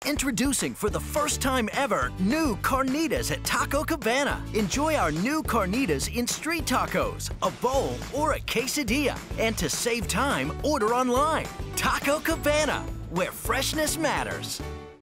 Introducing for the first time ever, new Carnitas at Taco Cabana. Enjoy our new Carnitas in street tacos, a bowl, or a quesadilla. And to save time, order online. Taco Cabana, where freshness matters.